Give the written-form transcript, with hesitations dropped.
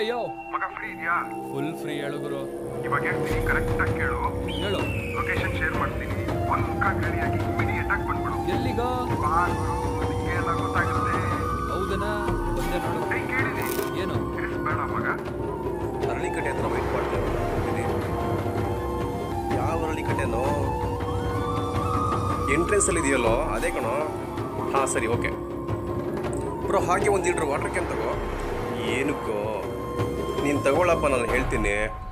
ಯೋ ಮಗ ಫ್ರೀ ಇದೆಯಾ? Full free ಹೇಳು ಗುರು. ಇವಾಗ ಹೇಳ್ತೀನಿ, ಕರೆಕ್ಟಾಗಿ ಕೇಳು. ಹೇಳು. ಲೊಕೇಶನ್ ಶೇರ್ ಮಾಡ್ತೀನಿ, ಪಕ್ಕ ರೆಡಿಯಾಗಿ ಇಮಿಡಿಯೇಟ್ ಆಗಿ ಬಂದ್ಬಿಡು. ಎಲ್ಲಿಗ? ಬಾ ಗುರು, ನಿಂಗೆ ಎಲ್ಲ ಗೊತ್ತಾಗುತ್ತೆ. ಹೌದನಾ? ಬಂದೆ ನೋಡು. ಕೇಳಿದೆ ಏನು? ಬೇಡ ಮಗ. ಅರಳಿಕಟ್ಟೆ ಹತ್ರ ವೆಯ್ಟ್ ಮಾಡ್ತೇವೆ. ಯಾವ ಅರಳಿಕಟ್ಟೆನೋ? ಎಂಟ್ರೆನ್ಸಲ್ಲಿ ಇದೆಯಲ್ಲೋ ಅದೇ ಕಣೋ. ಹಾಂ ಸರಿ, ಓಕೆ ಬ್ರೋ. ಹಾಗೆ ಒಂದು ಲೀಟ್ರ್ ವಾಟರ್ ಕ್ಯಾನ್ ತಗೋ. ಏನಕ್ಕೋ? ನೀನು ತಗೊಳಪ್ಪ, ನಾನು ಹೇಳ್ತೀನಿ.